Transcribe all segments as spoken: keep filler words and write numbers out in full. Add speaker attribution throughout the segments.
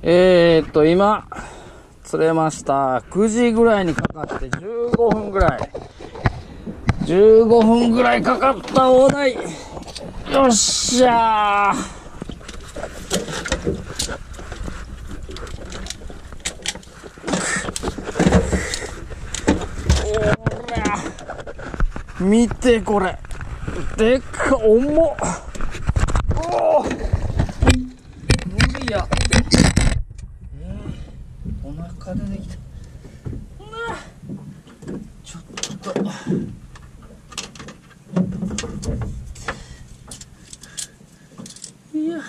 Speaker 1: えーっと、今、釣れました。くじぐらいにかかってじゅうごふんぐらい。じゅうごふんぐらいかかった大台。よっしゃー。おら。見てこれ。でっか、重っ。おー。無理や。お腹出てきた。ちょっといや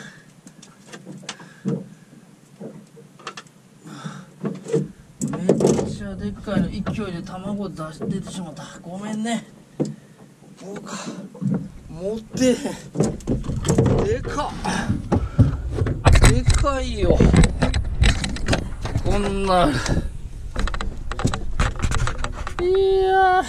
Speaker 1: めっちゃでっかいの勢いで卵出し出てしまった。ごめんね。そうか、持ってへん。でかっ、でかいよ。こんな、いや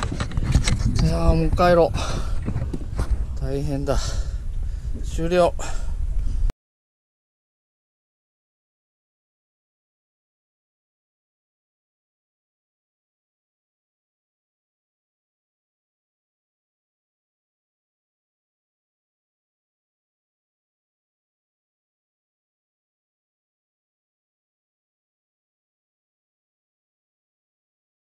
Speaker 1: いやー、もう帰ろう。大変だ。終了。